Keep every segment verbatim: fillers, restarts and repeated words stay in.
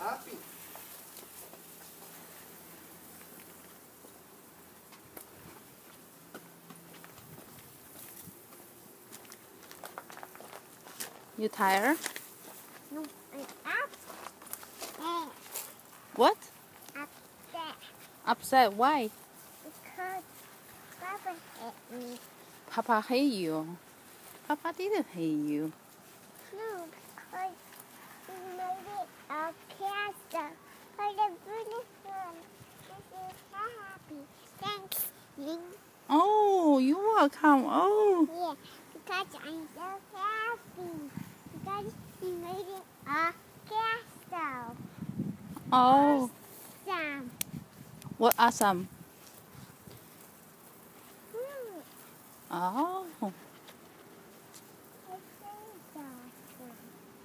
happy. You tired? No, I'm upset. What? Upset. Upset? Why? Because Papa hit me. Papa hate you. Papa didn't hate you. No, because he made it a castle for the beautiful. This is so happy. Thanks, Link. Oh, you're welcome. Oh. Yeah, because I'm so happy. Because he made it a castle. Oh. Awesome. What awesome? Hmm. Oh. It's so awesome.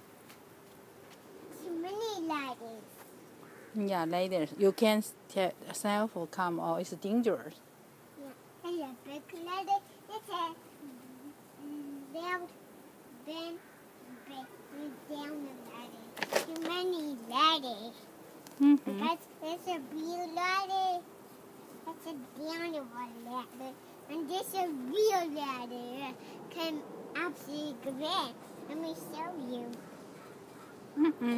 Too many ladies. Yeah, later. You can tell yourself or come or it's dangerous. Yeah, and a big lady. It's a down, then down the lady. Too many ladies. Mm-hmm. Because there's a real lady. That's a down one ladder. And this a real ladder. Come absolutely great. Let me show you. Mm-hmm.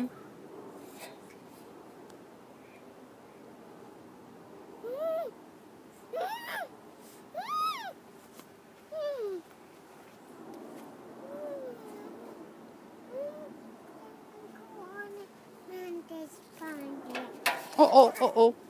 Oh, oh, oh, oh.